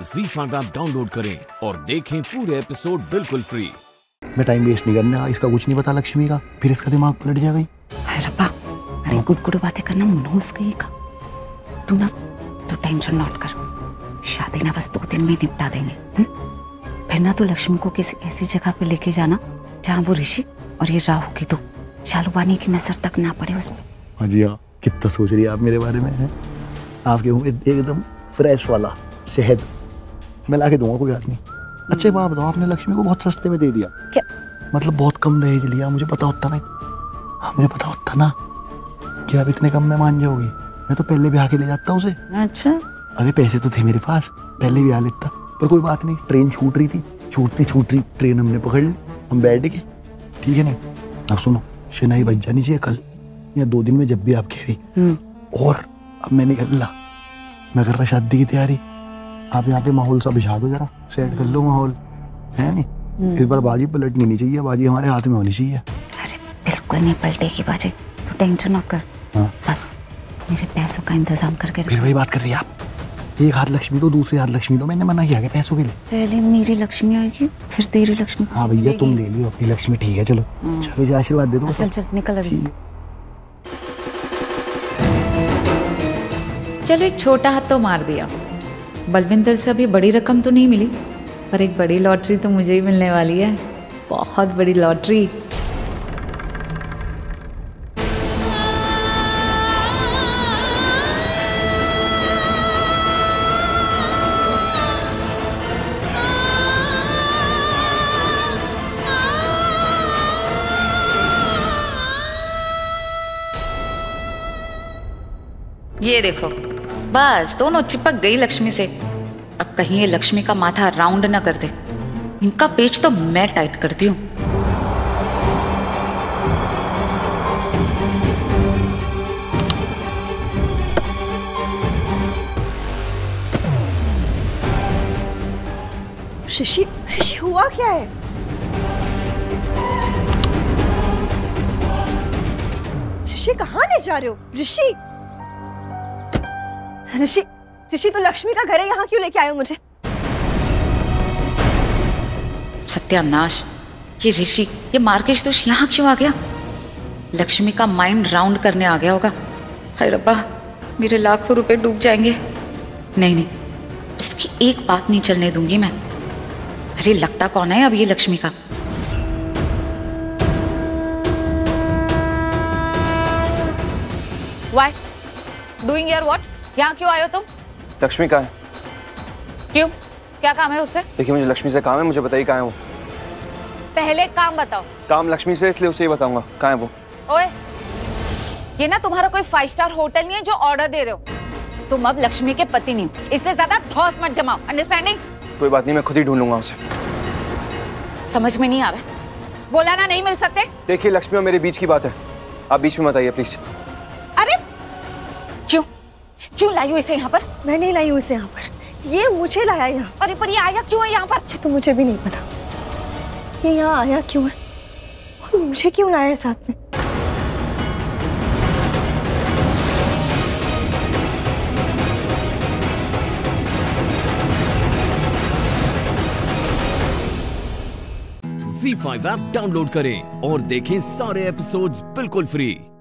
ZEE5 app download करें और देखें पूरे एपिसोड बिल्कुल फ्री। मैं टाइम वेस्ट नहीं करने, इसका कुछ नहीं पता लक्ष्मी का, फिर इसका दिमाग पलट जाएगा। हाय रब्बा, अरे गुड गुड बातें करना मनोज गई का। तू टेंशन नॉट कर, शादी ना बस 2 दिन में निपटा देंगे। फिर ना तो लक्ष्मी को किसी ऐसी जगह पे लेके जाना जहाँ वो ऋषि और ये राहु की तो शालूबानी की नजर तक ना पड़े उसमें। हाँ जी हाँ, कितना सोच रही है आप मेरे बारे में है। आपके मुंह में एकदम फ्रेश वाला शहद मैं ला के दूंगा, कोई बात नहीं। अच्छा बात बताओ, आपने लक्ष्मी को बहुत सस्ते में दे दिया क्या? मतलब बहुत कम दहेज लिया। मुझे पता होता ना, मुझे पता होता ना कि आप इतने कम में मान जाओगी, मैं तो पहले भी आके ले जाता उसे। अच्छा, अरे पैसे तो थे मेरे पास, पहले भी आ लेता। पर कोई बात नहीं, ट्रेन छूट रही थी, छूटती ट्रेन हमने पकड़ ली, हम बैठ गए, ठीक है ना। अब सुनो, शनाई बच जानी चाहिए कल या 2 दिन में, जब भी आप कह रही। और अब मैं निकलना, मैं कर रहा शादी की तैयारी। आप यहाँ पे माहौल सा बिछा दो, जरा सेट कर लो माहौल, है नहीं। इस बार बाजी पलटनी नहीं चाहिए, बाजी हमारे हाथ में होनी चाहिए। अरे बिल्कुल नहीं पलटेगी बाजी, तो टेंशन मत कर। हाँ। बस मेरे पैसों का इंतजाम करके फिर वही बात कर रही है आप, एक हाथ लक्ष्मी दो, दूसरे हाथ लक्ष्मी दो। मैंने मना किया कि पैसों के लिए। पहले मेरी लक्ष्मी आएगी, फिर तेरी लक्ष्मी। हाँ भैया, तुम ले लियो अपनी लक्ष्मी, ठीक है। चलो चलो, जो आशीर्वाद दे दो। चल निकल अभी। चलो एक छोटा हाथ तो मार दिया। बलविंदर से अभी बड़ी रकम तो नहीं मिली, पर एक बड़ी लॉटरी तो मुझे ही मिलने वाली है, बहुत बड़ी लॉटरी। ये देखो, बस दोनों चिपक गई लक्ष्मी से। अब कहीं ये लक्ष्मी का माथा राउंड ना कर दे। इनका पेच तो मैं टाइट करती हूँ। ऋषि हुआ क्या है? ऋषि कहाँ ले जा रहे हो? ऋषि तो लक्ष्मी का घर है, यहाँ क्यों लेके आए हो मुझे? सत्यानाश, ये ऋषि, ये मार्केश दोष यहाँ क्यों आ गया? लक्ष्मी का माइंड राउंड करने आ गया होगा। हाय रब्बा, मेरे लाखों रुपए डूब जाएंगे। नहीं, इसकी एक बात नहीं चलने दूंगी मैं। अरे लगता कौन है अब ये लक्ष्मी का? Why? Doing your what? यहाँ क्यों आए हो तुम? लक्ष्मी कहाँ है? क्यों? क्या काम है उससे? देखिए, मुझे लक्ष्मी से काम है, मुझे बताइए कहाँ है वो। पहले काम बताओ। काम लक्ष्मी से, इसलिए उसे ही बताऊंगा कहाँ है वो। ओए, ये ना तुम्हारा कोई 5 स्टार होटल नहीं है जो ऑर्डर दे रहे हो। तुम अब लक्ष्मी के पति नहीं हो, इसलिए ज्यादा धौंस मत जमाओ। अंडरस्टैंडिंग? कोई बात नहीं, मैं खुद ही ढूंढ लूंगा उसे। समझ में नहीं आ रहा, बोला ना नहीं मिल सकते। देखिए, लक्ष्मी और मेरे बीच की बात है, आप बीच में मत आइए प्लीज। अरे क्यों लाई हो इसे यहाँ पर? मैं नहीं लाई हूँ इसे यहाँ पर, ये मुझे लाया यहाँ। अरे पर ये आया क्यों है यहाँ पर? ये तो मुझे भी नहीं पता, ये यहाँ आया क्यों है और मुझे क्यों लाया है साथ में। ZEE5 ऐप डाउनलोड करें और देखें सारे एपिसोड्स बिल्कुल फ्री।